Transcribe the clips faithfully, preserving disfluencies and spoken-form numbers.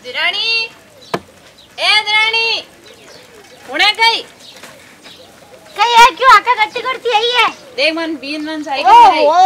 दिराणी ए दिराणी पुणे कई कई है क्यों आका गट्टी करती है ये देख मन बीन मन साइकिल दिराई ओ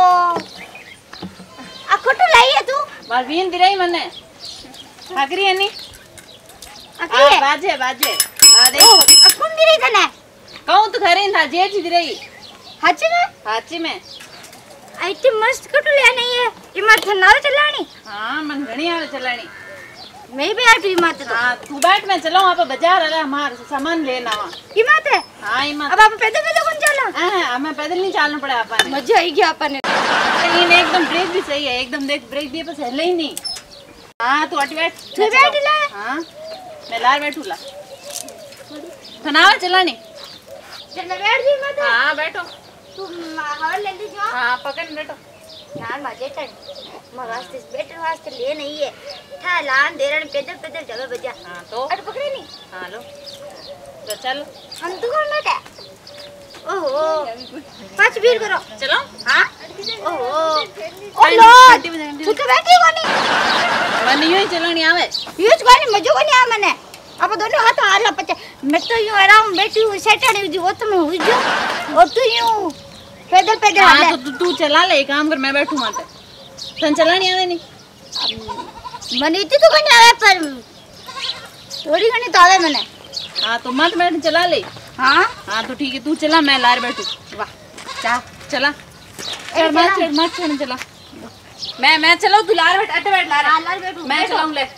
आ खोटू लाई है तू मार बीन दिराई मने भागरी है नी आके आ बाजे बाजे आ देख आ कौन दिराई तने कहूं तो घरे था जेठ दिराई हाची में हाची में आईटी मस्त खोटू ले नहीं है ये मत नाव चलानी हां मन घणी आवे चलानी मैं भी आ रही मत तो हां तू बैठ मैं चलाऊं आप बाजार अरे हमार सामान लेना वा की बात है हां ई मत अब आप पैदल पैदल कौन चला हां हमें पैदल नहीं चलना पड़े आपने मजा आई गया अपन लेकिन एकदम ब्रेक भी सही है एकदम देख ब्रेक दिए पर हिले ही नहीं हां तू अट बैठ तू बैठ ले हां मैं लार बैठू ला तनाव चलानी चल बैठ जी मत हां बैठो तू हवा ले ली जो हां पकड़ बैठो यार मजे टन मगास्ते बेटर वास्ते ले नहीं है था लान देरण पैदल पैदल चलो बजा हां तो अरे पकड़े नहीं हां लो तो चल हम तो करना था ओहो पांच बीर करो चलो हां ओहो ओ लो तू तो बैठी कोनी मन यूं ही चलनी आवे यूज कोनी मजो कोनी आ मने अब दोनों हाथ आला पचे मैं तो यूं आराम बैठी हूं सेटड़ी जी वो तुम हुई जो और तू यूं पैदल पैदल हां तो तू तू चला ले काम कर मैं बैठू मत तन चलानी आवे नहीं मने इतनी तो कोनी आवे पर थोड़ी घनी तो आवे मने हां तो मत बैठ चला ले हां हां तो ठीक है तू चला मैं लार बैठू वाह चा चला चल मत चढ़ मत चढ़ चला मैं मैं चलाऊं तू लार बैठ अटे बैठ लार हां लार बैठू मैं चलाऊं ले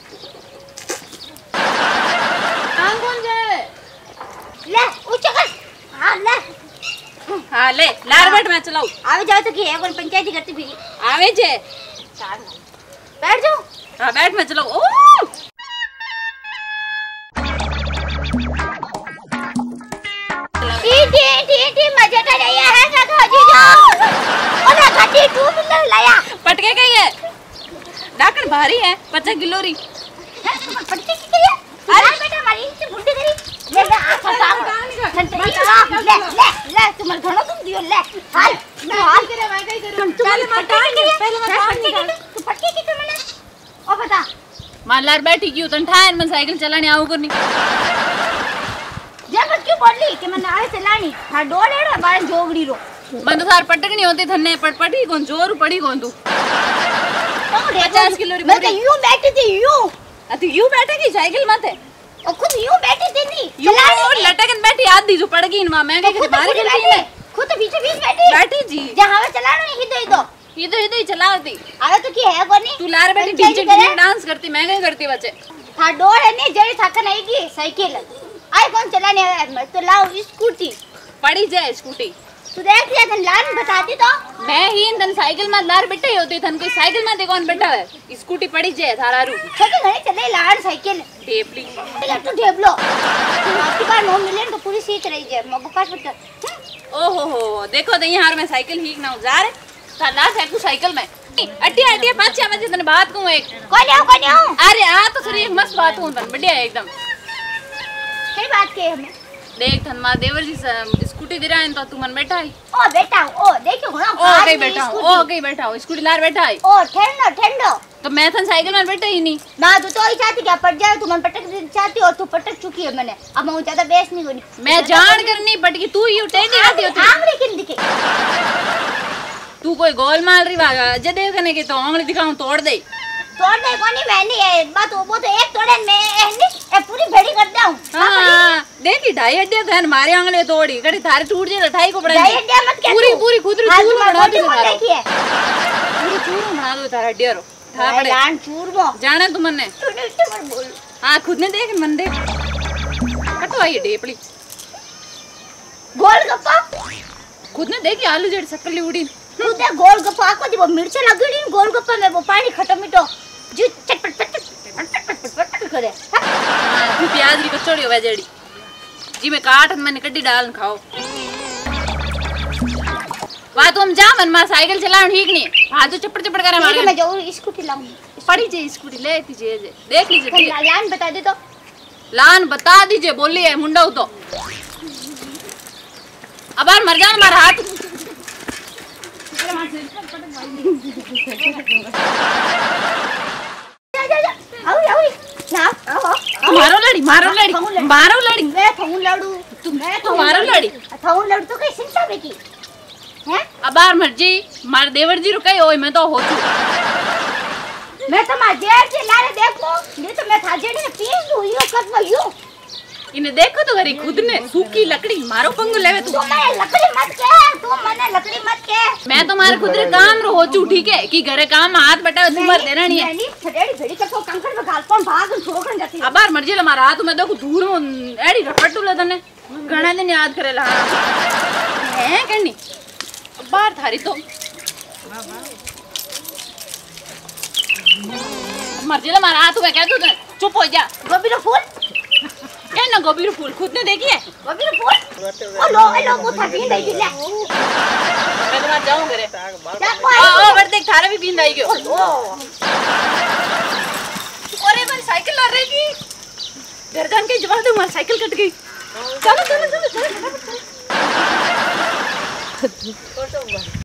कहां कौन जाए ले ऊंचा कर हां ले हां ले लार बैठ मैं चलाऊं आवे जाओ तो की है कौन पंचायती करती फिरी आवे जे बैठ जाओ हां बैठ मैं चलाऊं ओ टी टी टी मजे कर रही है ना खाजी जाओ और ना खाजी टू व्हीलर लाया पटके गई है डाकन भारी है पचास किलो री पटके की है अरे बेटा हमारी से बुड्ढी करी ले ले आ खा ले ले ले तुम घणो तुम दियो ले हाल मैं हाल करे मैं कहीं करूं पहले मटान पहले मटान तू पटके की तो मैंने ओ बता मालार बैठी क्यों तन ठान मन साइकिल चलाने आऊ को नहीं जब क्यों बोली कि मैंने आए चलानी हां डोलेड़ा बार जोगड़ी रो मन तो सार पटक नहीं होती थन्ने पटपटी कौन जोर पड़ी कौन तू पचास किलो री मैं तो यूं बैठी थी यूं अति यूं बैठेगी साइकिल मत है और खुद यूं बैठी थी नहीं यूं लटकन बैठी आधी जो पड़ गई मां मैं के बाहर चलाई है खुद तो बीच बीच बैठी बैठी जी जहां में चलाना नहीं इधर इधर इधर इधर चलाती अरे तो की है कोनी तू लार बैठी डीजे डीजे डांस करती मैं क्या करती बच्चे था डोर है नहीं जड़ी थाकन आएगी साइकिल आई कौन चलाने आया मैं तो लाओ स्कूटी पड़ी जाए स्कूटी तू देख लिया थन लान बताती तो मैं ही तन साइकिल में लार बैठे ही होती थन कोई साइकिल में दे कौन बैठा है स्कूटी पड़ी जाए थारा रू छोटे घरे चले लाड़ साइकिल टेपली ले तू टेबलो आपकी बार नो मिले तो पूरी सीट रही है मगो पास बट ओ हो हो देखो दे यार मैं साइकिल ही ना जा रे थाला से तू साइकिल में अड्डी अड्डी पांच छह बजे तने बात कहूं एक कौन आओ कौन आओ अरे आ तो सर एक मस्त बात हूं तन बढ़िया एकदम सही बात के हमें देख थन मां देवर जी स्कूटी दिराए तो तू मन बैठा है ओ बेटा ओ देखो ना ओ कहीं बैठा हूं ओ कहीं बैठा हूं स्कूटी लार बैठा है ओ ठंडो ठंडो तो मैं थन साइकिल में बैठा ही नहीं ना तू तो ही चाहती क्या पट जाए तू मन पटक चाहती और तू पटक चुकी है मैंने अब मैं ज्यादा बेस नहीं होनी मैं जान करनी पटकी तू यू टेढ़ी रहती होती आंगली किन दिखे तू कोई गोल मार रही वागा जे देखने के तो आंगली दिखाऊं तोड़ दे तोड़ दे कोनी मैंने ये बात वो तो एक तोड़े मैं ए पूरी भेड़ी कर दूं हां देखी ढाई हड्डी धन मारे आंगले तोड़ी कड़ी थारे टूट जे ढाई को पड़े ढाई हड्डी मत क्या पूरी पूरी खुदरी चूर बना दे तारा देखिए पूरी चूर बना दो तारा हड्डी रो था पड़े लान चूर वो जाने तू मन्ने तूने इतने मत बोल हां खुद ने देख मन देख कटवाई डेपली गोलगप्पा खुद ने देखी आलू जड़ सकली उड़ी खुद ने गोलगप्पा को वो मिर्च लगड़ी गोलगप्पा में वो पानी खट्टा मीठो जो चटपट चटपट चटपट करे हां तू प्याज री कचौड़ी होवे जेड़ी जी में काट मैंने कड्डी डाल खाओ वा तुम जा मन मां साइकिल चलाऊं ठीक नहीं हां तो चपड़ चपड़ करे मारे मैं जाऊं स्कूटी लाऊं पड़ी जे स्कूटी ले दीजिए जे देख लीजिए लान बता दे तो लान बता दीजिए बोली है मुंडा तो अब यार मर जाना मारा हाथ जा जा जा आओ आओ ना आओ मारो लड़ी मारो लड़ी मारो लड़ी मैं थऊ लड़ू तुम मैं तू मारो लड़ी थऊ लड़ू तो कैसे हिसाब की हैं अबार मर्जी मार देवर जी रुकाई ओए मैं तो हो चु मैं तो मार देर से लारे देखो नहीं तो मैं था जेडी ने पीस दू यो कद यो इन्हें देखो तो घरी खुद ने सूखी लकड़ी मारो पंगु लेवे तू तू मैं लकड़ी मत के तू मने लकड़ी मत के मैं तो मारे खुद रे काम रो हो चू ठीक है कि घरे काम हाथ बटा तुम्हार देना नहीं है नहीं छड़ेड़ी भेड़ी कर तो कंकड़ में गाल पन भाग छोकन जाती अबार मर्जी ले मारा हाथ में देखो दूर में एड़ी रपटू ले तने घणा दिन याद करेला है कहनी अबार थारी तो मर्जी ले मारा हाथ में कह तू चुप हो जा गोभी रो फूल क्या ना गोभी फूल खुद ने देखी है गोभी रो फूल ओ लो लो वो था पीन दई ले मैं तो वहां जाऊं घरे जा ओ ओ बर देख थारा भी पीन दई गयो ओ अरे मेरी साइकिल ला रही की घर जान के जवाब दे मेरी साइकिल कट गई चलो चलो चलो चलो